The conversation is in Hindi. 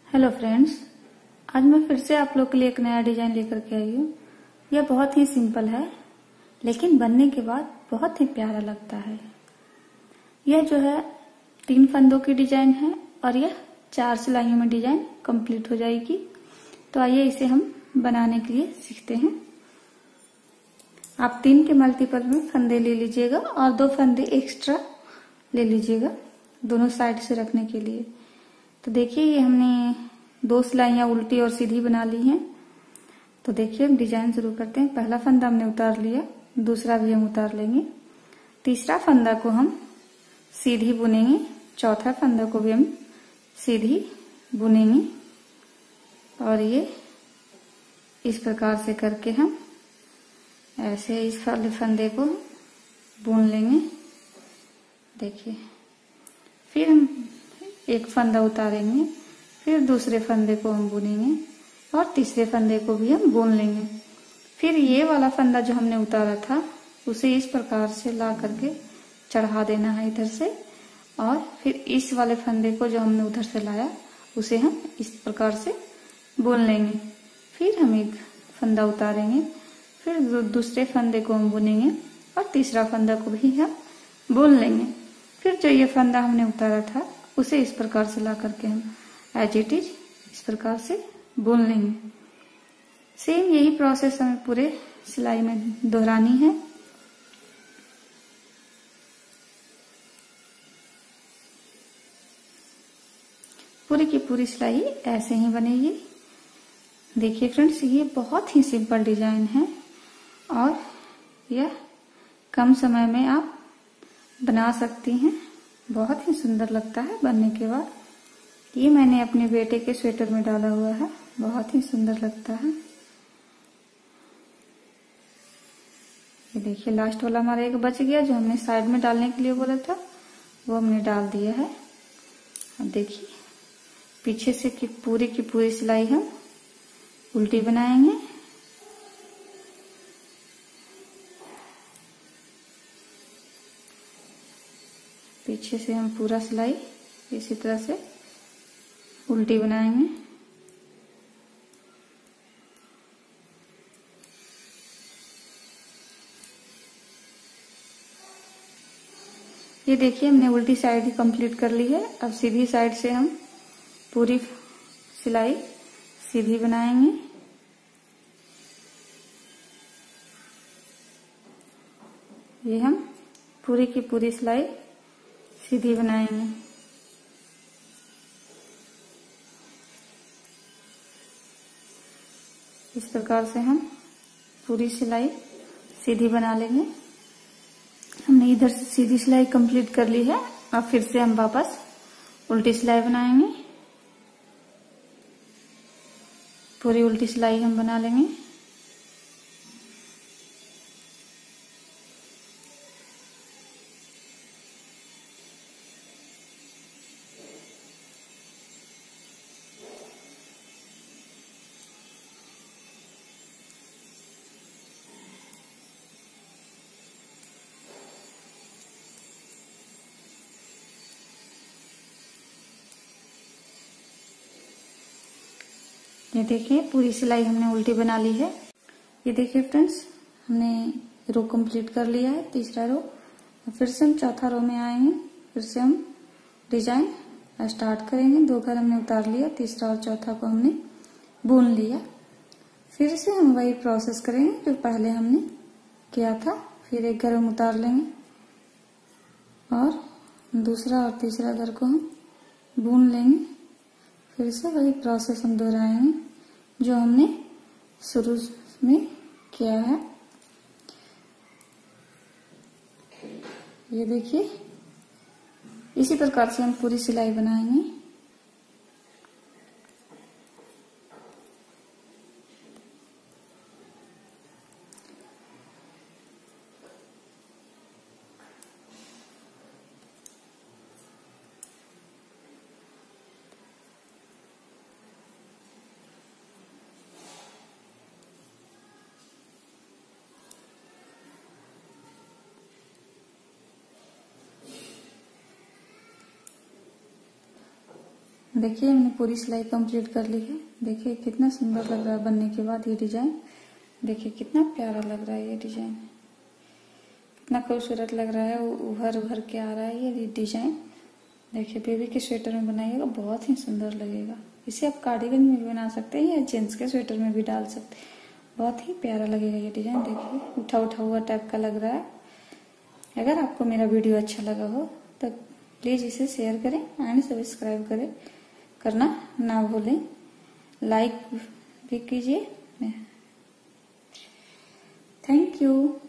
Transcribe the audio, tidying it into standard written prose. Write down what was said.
हेलो फ्रेंड्स, आज मैं फिर से आप लोग के लिए एक नया डिजाइन लेकर के आई हूँ। यह बहुत ही सिंपल है, लेकिन बनने के बाद बहुत ही प्यारा लगता है। यह जो है 3 फंदों की डिजाइन है और यह 4 सिलाइयों में डिजाइन कंप्लीट हो जाएगी। तो आइए इसे हम बनाने के लिए सीखते हैं। आप 3 के मल्टीपल में फंदे ले लीजिएगा और 2 फंदे एक्स्ट्रा ले लीजिएगा दोनों साइड से रखने के लिए। तो देखिए ये हमने 2 सिलाइयां उल्टी और सीधी बना ली हैं। तो देखिए हम डिजाइन शुरू करते हैं। पहला फंदा हमने उतार लिया, दूसरा भी हम उतार लेंगे, तीसरा फंदा को हम सीधी बुनेंगे, चौथा फंदा को भी हम सीधी बुनेंगे और ये इस प्रकार से करके हम ऐसे इस वाले फंदे को बुन लेंगे। देखिए फिर हम एक फंदा उतारेंगे, फिर दूसरे फंदे को हम बुनेंगे और तीसरे फंदे को भी हम बुन लेंगे। फिर ये वाला फंदा जो हमने उतारा था उसे इस प्रकार से ला करके चढ़ा देना है इधर से, और फिर इस वाले फंदे को जो हमने उधर से लाया उसे हम इस प्रकार से बुन लेंगे। फिर हम एक फंदा उतारेंगे, फिर दूसरे फंदे को हम बुनेंगे और तीसरा फंदा को भी हम बुन लेंगे। फिर जो ये फंदा हमने उतारा था उसे इस प्रकार से ला करके हम एज इट इज इस प्रकार से बुन लेंगे। सेम यही प्रोसेस हमें पूरे सिलाई में दोहरानी है। पूरी की पूरी सिलाई ऐसे ही बनेगी। देखिए फ्रेंड्स, ये बहुत ही सिंपल डिजाइन है और यह कम समय में आप बना सकती हैं। बहुत ही सुंदर लगता है बनने के बाद। ये मैंने अपने बेटे के स्वेटर में डाला हुआ है, बहुत ही सुंदर लगता है। ये देखिए लास्ट वाला हमारा एक बच गया, जो हमने साइड में डालने के लिए बोला था वो हमने डाल दिया है। अब देखिए पीछे से की पूरी सिलाई हम उल्टी बनाएंगे। पीछे से हम पूरा सिलाई इसी तरह से उल्टी बनाएंगे। ये देखिए हमने उल्टी साइड ही कंप्लीट कर ली है। अब सीधी साइड से हम पूरी सिलाई सीधी बनाएंगे। ये हम पूरी की पूरी सिलाई सीधी बनाएंगे। इस प्रकार से हम पूरी सिलाई सीधी बना लेंगे। हमने इधर से सीधी सिलाई कंप्लीट कर ली है। अब फिर से हम वापस उल्टी सिलाई बनाएंगे। पूरी उल्टी सिलाई हम बना लेंगे। ये देखिए पूरी सिलाई हमने उल्टी बना ली है। ये देखिए फ्रेंड्स, हमने रो कंप्लीट कर लिया है, तीसरा रो। फिर से हम चौथा रो में आएंगे, फिर से हम डिजाइन स्टार्ट करेंगे। 2 घर हमने उतार लिया, तीसरा और चौथा को हमने बुन लिया। फिर से हम वही प्रोसेस करेंगे जो पहले हमने किया था। फिर एक घर हम उतार लेंगे और दूसरा और तीसरा घर को हम बुन लेंगे। फिर से वही प्रोसेस हम दोहराएंगे जो हमने शुरू में किया है। ये देखिए इसी प्रकार से हम पूरी सिलाई बनाएंगे। देखिए हमने पूरी सिलाई कंप्लीट कर ली है। देखिए कितना सुंदर लग रहा है बनने के बाद ये डिजाइन। देखिए कितना प्यारा लग रहा है ये डिजाइन, कितना खूबसूरत लग रहा है, उभर उभर के आ रहा है ये डिजाइन। देखिए बेबी के स्वेटर में बनाइएगा, बहुत ही सुंदर लगेगा। इसे आप कार्डिगन में भी बना सकते हैं या जेंट्स के स्वेटर में भी डाल सकते हैं, बहुत ही प्यारा लगेगा ये डिजाइन। देखिए उठा उठा हुआ टाइप का लग रहा है। अगर आपको मेरा वीडियो अच्छा लगा हो तो प्लीज इसे शेयर करें एंड सब्सक्राइब करना ना भूलें, लाइक भी कीजिए। Thank you.